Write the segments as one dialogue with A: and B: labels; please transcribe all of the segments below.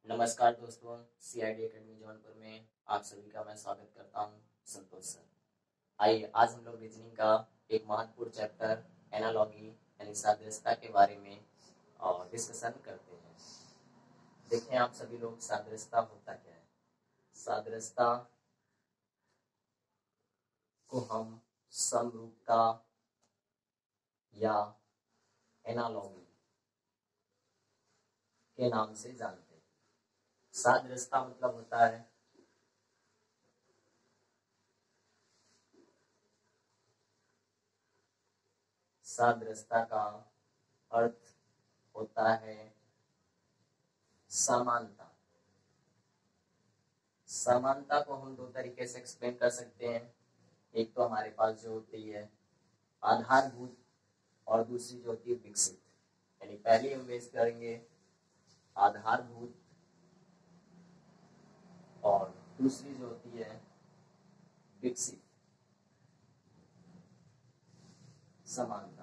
A: नमस्कार दोस्तों, CID academy Jaunpur में आप सभी का मैं स्वागत करता हूं, संतोष सर। आइए आज हम लोग रीजनिंग का एक महत्वपूर्ण चैप्टर एनालॉगी यानी सादृश्यता के बारे में डिस्कशन करते हैं। देखें आप सभी लोग, सादृश्यता होता क्या है। सादृश्यता को हम समरूपता या एनालॉगी के नाम से जानते हैं। सादृश्यता मतलब होता है सादृश्यता का अर्थ होता है समानता। समानता को हम दो तरीके से एक्सप्लेन कर सकते हैं। एक तो हमारे पास जो होती है आधारभूत और दूसरी जो होती है विकसित। यानी पहले हम बेस करेंगे आधारभूत और दूसरी जो होती है विकसित समानता।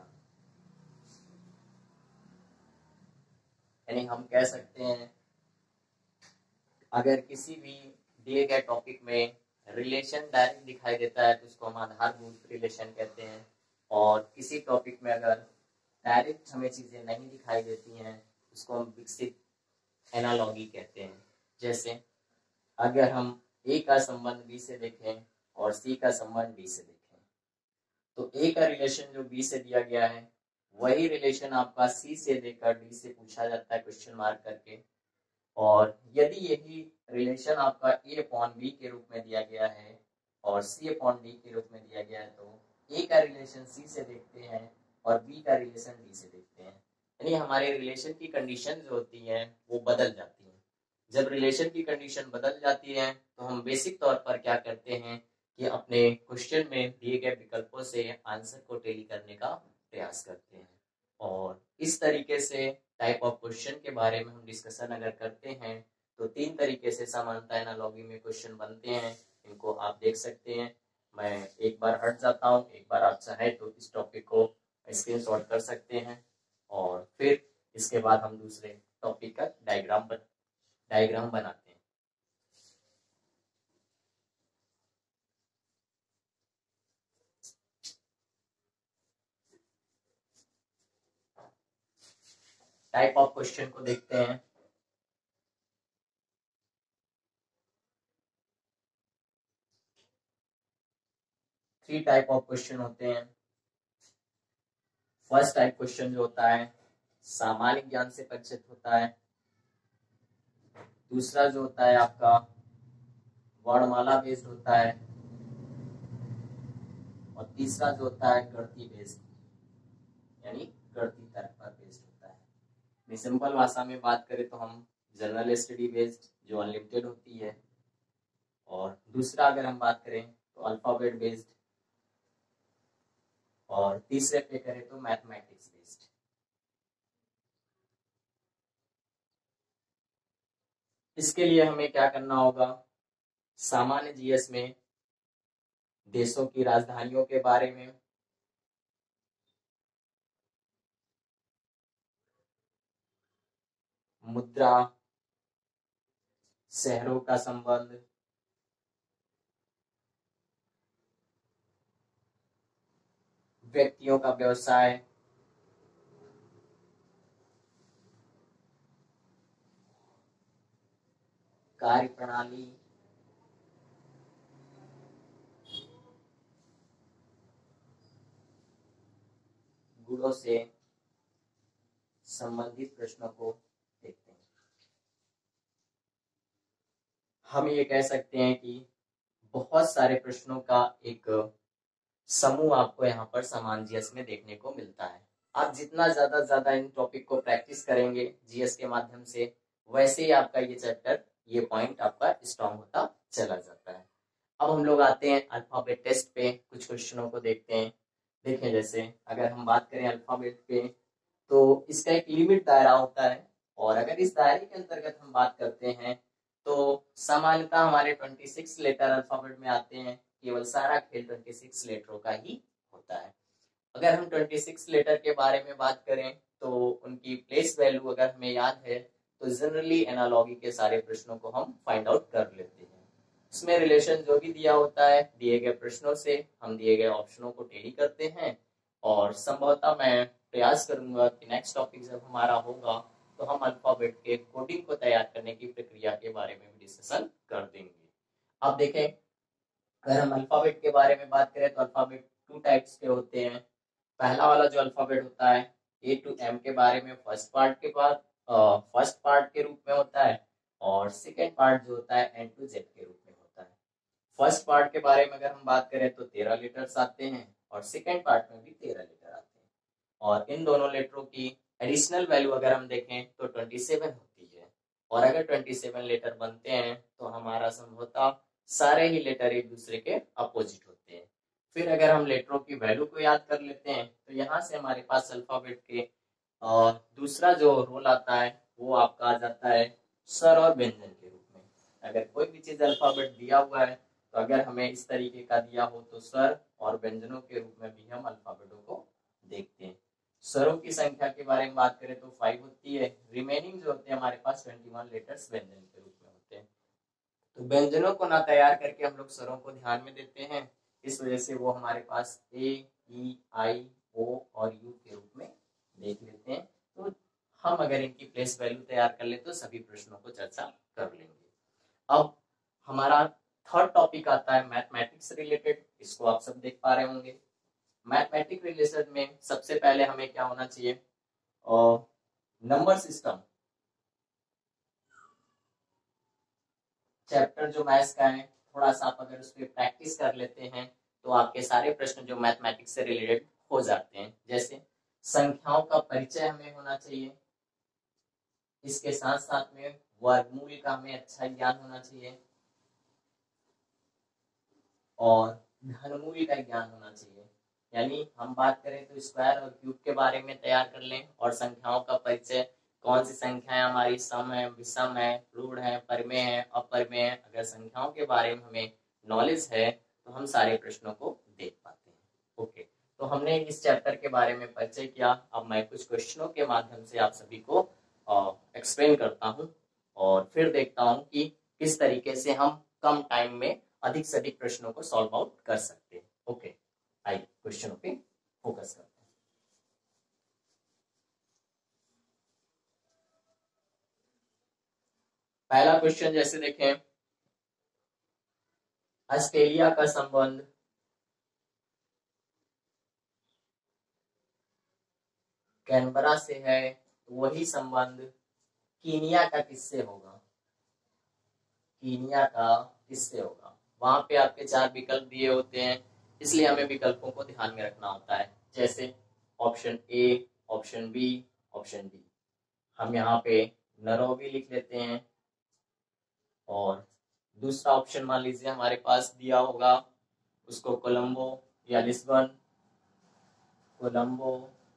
A: यानी हम कह सकते हैं अगर किसी भी दिए गए टॉपिक में रिलेशन डायरेक्ट दिखाई देता है तो उसको हम आधारभूत रिलेशन कहते हैं, और किसी टॉपिक में अगर डायरेक्ट हमें चीजें नहीं दिखाई देती हैं उसको हम विकसित एनालॉगी कहते हैं। जैसे अगर हम ए का संबंध बी से देखें और सी का संबंध डी से देखें तो ए का रिलेशन जो बी से दिया गया है वही रिलेशन आपका सी से देकर डी से पूछा जाता है क्वेश्चन मार्क करके। और यदि यही रिलेशन आपका ए अपॉन बी के रूप में दिया गया है और सी अपॉन डी के रूप में दिया गया है तो ए का रिलेशन सी से देखते हैं और बी का रिलेशन डी से देखते हैं। यानी हमारे रिलेशन की कंडीशन जो होती है वो बदल जाती है। जब रिलेशन की कंडीशन बदल जाती है तो हम बेसिक तौर पर क्या करते हैं कि अपने क्वेश्चन में दिए गए विकल्पों से आंसर को टेली करने का प्रयास करते हैं। और इस तरीके से टाइप ऑफ क्वेश्चन के बारे में हम डिस्कशन अगर करते हैं तो तीन तरीके से समानता एनालॉगी में क्वेश्चन बनते हैं। इनको आप देख सकते हैं। मैं एक बार हट जाता हूँ, एक बार आप चाहे तो इस टॉपिक को स्क्रीनशॉट कर सकते हैं और फिर इसके बाद हम दूसरे टॉपिक का डायग्राम बनाते हैं। टाइप ऑफ क्वेश्चन को देखते हैं। थ्री टाइप ऑफ क्वेश्चन होते हैं। फर्स्ट टाइप क्वेश्चन जो होता है सामान्य ज्ञान से परिचित होता है। दूसरा जो होता है आपका वर्णमाला बेस्ड होता है और तीसरा जो होता है गणितीय बेस्ड यानी गणितीय तर्क पर बेस्ड होता है। सिंपल भाषा में बात करें तो हम जनरल स्टडी बेस्ड जो अनलिमिटेड होती है, और दूसरा अगर हम बात करें तो अल्फाबेट बेस्ड, और तीसरे पे करें तो मैथमेटिक्स बेस्ड। इसके लिए हमें क्या करना होगा, सामान्य जीएस में देशों की राजधानियों के बारे में, मुद्रा, शहरों का संबंध, व्यक्तियों का व्यवसाय, कार्य प्रणाली, गुणों से संबंधित प्रश्नों को देखते हैं। हम ये कह सकते हैं कि बहुत सारे प्रश्नों का एक समूह आपको यहाँ पर समान जीएस में देखने को मिलता है। आप जितना ज्यादा इन टॉपिक को प्रैक्टिस करेंगे जीएस के माध्यम से, वैसे ही आपका ये चैप्टर, ये पॉइंट आपका स्ट्रॉन्ग होता चला जाता है। अब हम लोग आते हैं अल्फाबेट टेस्ट पे, कुछ क्वेश्चनों को देखते हैं। देखें, जैसे अगर हम बात करें अल्फाबेट पे तो इसका एक लिमिट दायरा होता है, और अगर इस दायरे के अंतर्गत हम बात करते हैं तो सामान्यतः हमारे 26 लेटर अल्फाबेट में आते हैं। केवल सारा खेल 26 लेटरों का ही होता है। अगर हम 26 लेटर के बारे में बात करें तो उनकी प्लेस वैल्यू अगर हमें याद है तो जनरली एनालॉगी के सारे प्रश्नों को हम फाइंड आउट कर लेते हैं। इसमें रिलेशन जो भी दिया होता है दिए गए प्रश्नों से हम दिए गए ऑप्शनों को टेली करते हैं, और संभवतः मैं प्रयास करूंगा कि नेक्स्ट टॉपिक जब हमारा होगा तो हम अल्फाबेट के कोडिंग को तैयार करने की प्रक्रिया के बारे में भी डिस्कशन कर देंगे। अब देखें, अगर हम अल्फाबेट के बारे में बात करें तो अल्फाबेट 2 टाइप्स के होते हैं। पहला वाला जो अल्फाबेट होता है ए टू एम के बारे में फर्स्ट पार्ट के बाद फर्स्ट पार्ट के रूप में होता है, और सेकेंड पार्ट जो होता है एन टू जेड के रूप में होता है। फर्स्ट पार्ट के बारे में अगर हम बात करें तो 13 लेटर्स आते हैं, और सेकेंड पार्ट में भी 13 लेटर आते हैं, और इन दोनों लेटरों की एडिशनल वैल्यू अगर हम देखें तो 27 होती है। और अगर 27 लेटर बनते हैं तो हमारा संभवतः सारे ही लेटर एक दूसरे के अपोजिट होते हैं। फिर अगर हम लेटरों की वैल्यू को याद कर लेते हैं तो यहाँ से हमारे पास अल्फाबेट के दूसरा जो रोल आता है वो आपका आ जाता है स्वर और व्यंजन के रूप में। अगर कोई भी चीज अल्फाबेट दिया हुआ है तो अगर हमें इस तरीके का दिया हो तो स्वर और व्यंजनों के रूप में भी हम अल्फाबेटों को देखते हैं। स्वरों की संख्या के बारे में बात करें तो 5 होती है, रिमेनिंग जो होते हैं हमारे पास 21 लेटर्स व्यंजन के रूप में होते हैं। तो व्यंजनों को ना तैयार करके हम लोग स्वरों को ध्यान में देते हैं, इस वजह से वो हमारे पास ए, ई, आई, ओ और यू के रूप में देख लेते हैं। तो हम अगर इनकी प्लेस वैल्यू तैयार कर ले तो सभी प्रश्नों को चर्चा कर लेंगे। अब हमारा थर्ड टॉपिक आता है मैथमेटिक्स रिलेटेड, इसको आप सब देख पा रहे होंगे। मैथमेटिक रिलेशन में सबसे पहले हमें क्या होना चाहिए, नंबर सिस्टम चैप्टर जो मैथ्स का है, थोड़ा सा आप अगर उस पर प्रैक्टिस कर लेते हैं तो आपके सारे प्रश्न जो मैथमेटिक्स से रिलेटेड हो जाते हैं। जैसे संख्याओं का परिचय हमें होना चाहिए, इसके साथ साथ में वर्गमूल का हमें अच्छा ज्ञान होना चाहिए, और घनमूल का ज्ञान होना चाहिए। यानी हम बात करें तो स्क्वायर और क्यूब के बारे में तैयार कर लें, और संख्याओं का परिचय, कौन सी संख्याएं हमारी सम है, विषम है, रूढ़ है, परिमेय है, अपरिमेय है। अगर संख्याओं के बारे में हमें नॉलेज है तो हम सारे प्रश्नों को देख पाते हैं। ओके, तो हमने इस चैप्टर के बारे में परिचय किया। अब मैं कुछ क्वेश्चनों के माध्यम से आप सभी को एक्सप्लेन करता हूँ, और फिर देखता हूँ कि किस तरीके से हम कम टाइम में अधिक से अधिक प्रश्नों को सॉल्व आउट कर सकते हैं। ओके, आइए क्वेश्चनों पे फोकस करते हैं। पहला क्वेश्चन जैसे देखें, ऑस्ट्रेलिया का संबंध कैनबरा से है, तो वही संबंध कीनिया का किससे होगा, कीनिया का किससे होगा। वहां पे आपके 4 विकल्प दिए होते हैं, इसलिए हमें विकल्पों को ध्यान में रखना होता है। जैसे option A, option B, option D. हम यहाँ पे नैरोबी लिख लेते हैं, और दूसरा ऑप्शन मान लीजिए हमारे पास दिया होगा, उसको कोलंबो या लिस्बन, कोलंबो,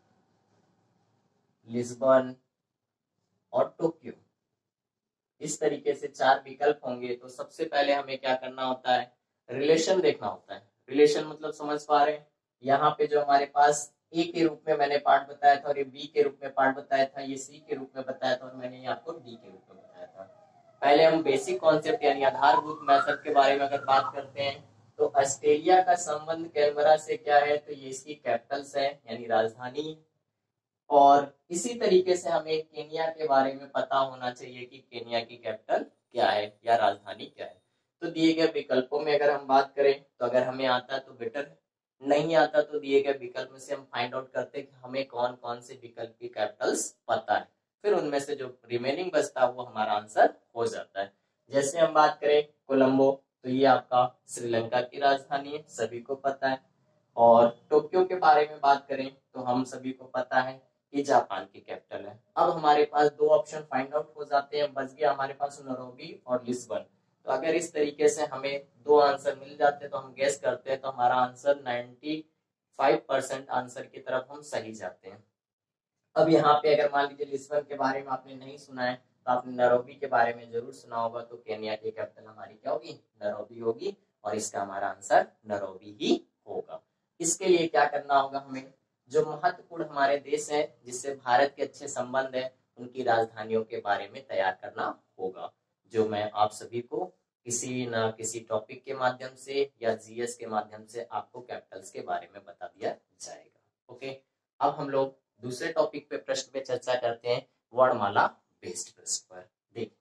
A: लिस्बन और टोक्यो। इस तरीके से 4 विकल्प होंगे। तो सबसे पहले हमें क्या करना होता है, रिलेशन देखना होता है। रिलेशन मतलब समझ पा रहे हैं, यहाँ पे जो हमारे पास ए के रूप में मैंने पार्ट बताया था, और ये बी के रूप में पार्ट बताया था, ये सी के रूप में बताया था, और मैंने आपको डी के रूप में बताया था। पहले हम बेसिक कॉन्सेप्ट यानी आधारभूत मेथड के बारे में अगर बात करते हैं तो ऑस्ट्रेलिया का संबंध कैनबरा से क्या है, तो ये इसकी कैपिटल्स है यानी राजधानी। और इसी तरीके से हमें केनिया के बारे में पता होना चाहिए कि केनिया की कैपिटल क्या है या राजधानी क्या है। तो दिए गए विकल्पों में अगर हम बात करें तो अगर हमें आता है तो बेटर, नहीं आता तो दिए गए विकल्प में से हम फाइंड आउट करते हैं कि हमें कौन कौन से विकल्प की कैपिटल्स पता है, फिर उनमें से जो रिमेनिंग बचता है वो हमारा आंसर हो जाता है। जैसे हम बात करें कोलंबो, तो ये आपका श्रीलंका की राजधानी है, सभी को पता है। और टोक्यो के बारे में बात करें तो हम सभी को पता है कि जापान की कैपिटल है। अब हमारे पास 2 ऑप्शन फाइंड आउट हो जाते हैं, बच गया हमारे पास नैरोबी और लिस्बन। तो अगर इस तरीके से हमें 2 आंसर मिल जाते तो हम गेस करते हैं तो हमारा आंसर 95% आंसर की तरफ हम सही जाते हैं। अब यहाँ पे अगर मान लीजिए लिस्बन के बारे में आपने नहीं सुना है तो आपने नैरोबी के बारे में जरूर सुना होगा। तो केनिया की कैपिटल हमारी क्या होगी, नैरोबी होगी, और इसका हमारा आंसर नैरोबी ही होगा। इसके लिए क्या करना होगा, हमें जो महत्वपूर्ण हमारे देश है जिससे भारत के अच्छे संबंध है उनकी राजधानियों के बारे में तैयार करना होगा, जो मैं आप सभी को किसी न किसी टॉपिक के माध्यम से या जीएस के माध्यम से आपको कैपिटल्स के बारे में बता दिया जाएगा। ओके, अब हम लोग दूसरे टॉपिक पे प्रश्न पे चर्चा करते हैं, वर्णमाला बेस्ड प्रश्न पर। देखिए,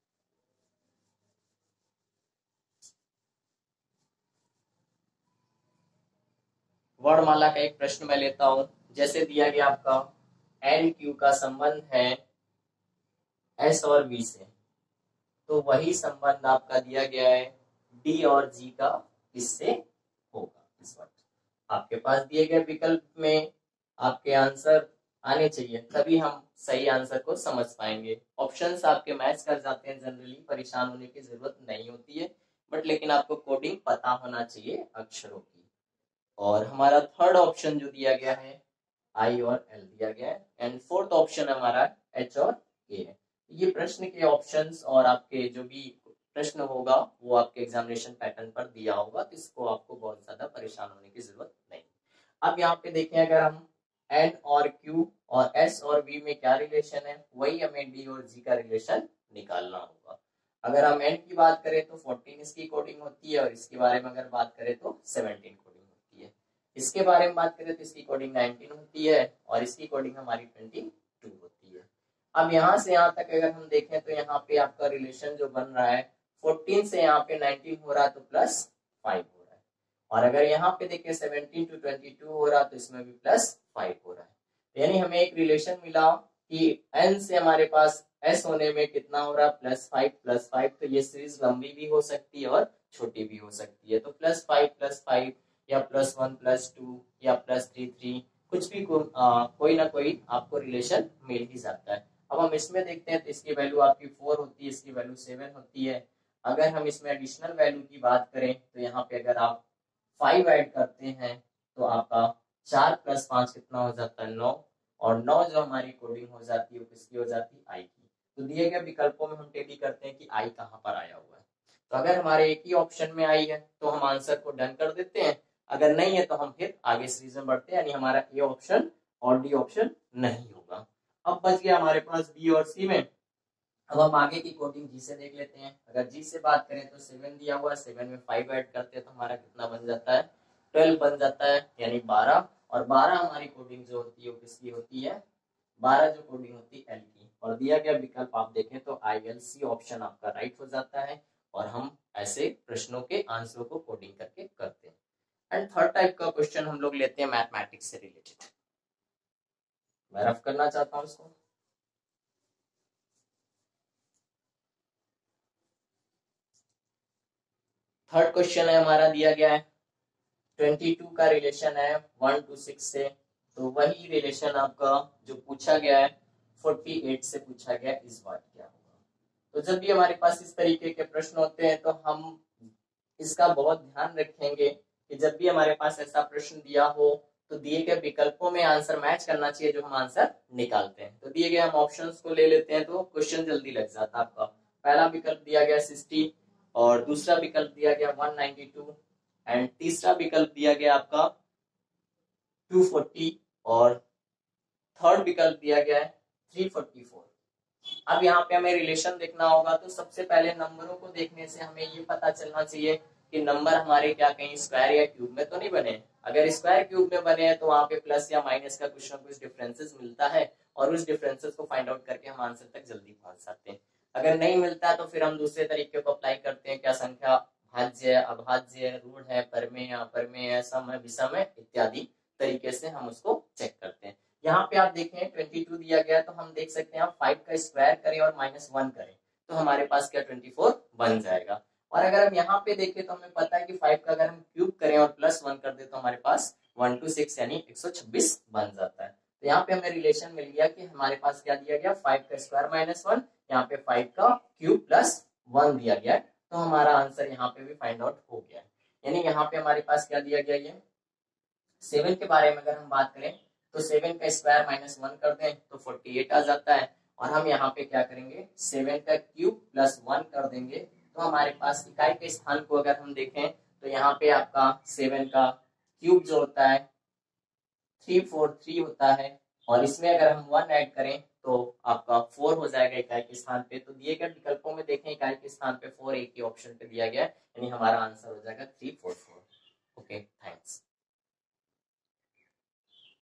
A: वर्णमाला का एक प्रश्न मैं लेता हूं। जैसे दिया गया आपका एन क्यू का संबंध है एस और बी से, तो वही संबंध आपका दिया गया है डी और जी का किससे होगा। इस वक्त आपके पास दिए गए विकल्प में आपके आंसर आने चाहिए, तभी हम सही आंसर को समझ पाएंगे। ऑप्शंस आपके मैच कर जाते हैं, जनरली परेशान होने की जरूरत नहीं होती है, बट लेकिन आपको कोडिंग पता होना चाहिए अक्षरों की। और हमारा थर्ड ऑप्शन जो दिया गया है आई और एल दिया गया है, एंड फोर्थ ऑप्शन हमारा एच और ए है। ये प्रश्न के ऑप्शंस और आपके जो भी प्रश्न होगा वो आपके एग्जामिनेशन पैटर्न पर दिया होगा, तो इसको आपको बहुत ज्यादा परेशान होने की जरूरत नहीं। अब यहाँ पे देखें, अगर हम एन और क्यू और एस और बी में क्या रिलेशन है, वही हमें डी और जी का रिलेशन निकालना होगा। अगर हम एन की बात करें तो 14 इसकी कोडिंग होती है, और इसके बारे में अगर बात करें तो 17 कोडिंग होती है। इसके बारे में बात करें तो इसकी कोडिंग 19 होती है, और इसकी कोडिंग हमारी 22 होती है। अब यहाँ से यहाँ तक अगर हम देखें तो यहाँ पे आपका रिलेशन जो बन रहा है 14 से यहाँ पे 19 हो रहा है, तो +5 हो रहा है। और अगर यहाँ पे देखें 17 to 22 हो रहा है, तो इसमें भी +5 हो रहा है। यानी हमें एक रिलेशन मिला कि n से हमारे पास s होने में कितना हो रहा है, +5 तो ये सीरीज लंबी भी हो सकती है और छोटी भी हो सकती है। तो +5 या +1 +2 या +3 कुछ भी कोई ना कोई आपको रिलेशन मिल ही जाता है। अब हम इसमें देखते हैं तो इसकी वैल्यू आपकी 4 होती है, इसकी वैल्यू 7 होती है। अगर हम इसमें एडिशनल वैल्यू की बात करें तो यहाँ पे अगर आप 5 ऐड करते हैं तो आपका 4 + 5 कितना हो जाता है, 9, और 9 जो हमारी कोडिंग हो जाती है वो किसकी हो जाती है, आई की। तो दिए गए विकल्पों में हम टेली करते हैं कि आई कहाँ पर आया हुआ है। तो अगर हमारे एक ही ऑप्शन में आई है तो हम आंसर को डन कर देते हैं, अगर नहीं है तो हम फिर आगे सीरीज में बढ़ते हैं, यानी हमारा ए ऑप्शन और डी ऑप्शन नहीं होगा। अब बच गया हमारे पास बी और सी में। अब हम आगे की कोडिंग जी से देख लेते हैं। अगर जी से बात करें तो 7 दिया हुआ है, 7 में 5 ऐड करते हैं तो हमारा कितना बन जाता है, 12 बन जाता है, यानी 12। और 12 हमारी कोडिंग जो होती है वो किसकी होती है, 12 जो कोडिंग होती है एल की। और दिया गया विकल्प आप देखें तो आई एल सी ऑप्शन आपका राइट हो जाता है, और हम ऐसे प्रश्नों के आंसरों को कोडिंग करके करते हैं। एंड थर्ड टाइप का क्वेश्चन हम लोग लेते हैं मैथमेटिक्स से रिलेटेड। मैं रफ करना चाहता हूं इसको। थर्ड क्वेश्चन है हमारा दिया गया है 22 का रिलेशन है 1 to 6 से, तो वही रिलेशन आपका जो पूछा गया है 48 से पूछा गया, इस बात क्या होगा। तो जब भी हमारे पास इस तरीके के प्रश्न होते हैं तो हम इसका बहुत ध्यान रखेंगे कि जब भी हमारे पास ऐसा प्रश्न दिया हो तो दिए गए विकल्पों में आंसर मैच करना चाहिए जो हम आंसर निकालते हैं। तो दिए गए हम ऑप्शंस को ले लेते हैं तो क्वेश्चन जल्दी लग जाता है आपका। पहला विकल्प दिया गया 60, और दूसरा विकल्प दिया गया 192, एंड तीसरा विकल्प दिया गया आपका 240, और थर्ड विकल्प दिया गया है 344। अब यहाँ पे हमें रिलेशन देखना होगा, तो सबसे पहले नंबरों को देखने से हमें ये पता चलना चाहिए कि नंबर हमारे क्या कहीं स्क्वायर या क्यूब में तो नहीं बने। अगर स्क्वायर क्यूब में बने हैं तो वहां पे प्लस या माइनस का कुछ ना कुछ डिफरेंसेस मिलता है, और उस डिफरेंसेस को फाइंड आउट करके हम आंसर तक जल्दी पहुंच सकते हैं। अगर नहीं मिलता तो फिर हम दूसरे तरीके को अप्लाई करते हैं, क्या संख्या भाज्य है, अभाज्य है, ऋण है, परमेय है, अपरमेय है, सम है, विषम है, इत्यादि तरीके से हम उसको चेक करते हैं। यहाँ पे आप देखें 22 दिया गया, तो हम देख सकते हैं आप 5 का स्क्वायर करें और -1 करें तो हमारे पास क्या 24 बन जाएगा। और अगर हम यहाँ पे देखें तो हमें पता है कि 5 का अगर हम क्यूब करें और +1 कर दे तो हमारे पास 1 to 6 यानी 126 बन जाता है। तो यहाँ पे हमें रिलेशन मिल गया कि हमारे पास क्या दिया गया, 5 का स्क्वायर -1, यहाँ पे 5 का क्यूब +1 दिया गया है, तो हमारा आंसर यहाँ पे भी फाइंड आउट हो गया है। यानी यहाँ पे हमारे पास क्या दिया गया, ये 7 के बारे में अगर हम बात करें तो 7 का स्क्वायर -1 कर दें तो 48 आ जाता है, और हम यहाँ पे क्या करेंगे 7 का क्यूब +1 कर देंगे तो हमारे पास इकाई के स्थान को अगर हम देखें तो यहाँ पे आपका 7 का क्यूब जो होता है 343 होता है, और इसमें अगर हम 1 ऐड करें तो आपका 4 हो जाएगा इकाई के स्थान पे। तो दिए गए विकल्पों में देखें इकाई के स्थान पे 4 एक ही ऑप्शन पे दिया गया है, यानी हमारा आंसर हो जाएगा 3/4।